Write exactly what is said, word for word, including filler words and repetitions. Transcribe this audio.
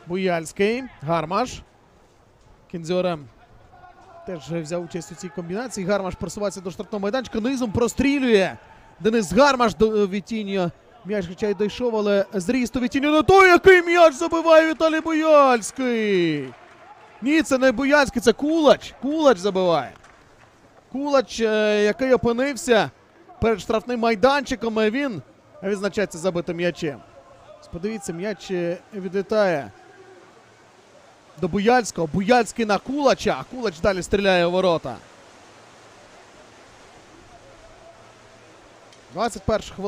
Буяльський. Гармаш. Кіндзьоре теж взяв участь у цій комбінації. Гармаш просувається до штрафного майданчика. Низом прострілює. Денис Гармаш до Вітіньо. М'яч хоча й дійшов, але зріст у Вітіньо. На той, який м'яч забиває Віталій Буяльський. Ні, це не Буяльський, це Кулач. Кулач забиває. Кулач, який опинився перед штрафним майданчиком, він відзначається забитим м'ячем. Подивіться, м'яч відлітає до Буяльського. Буяльський на Кулача, а Кулач далі стріляє у ворота. двадцять перша хвилина.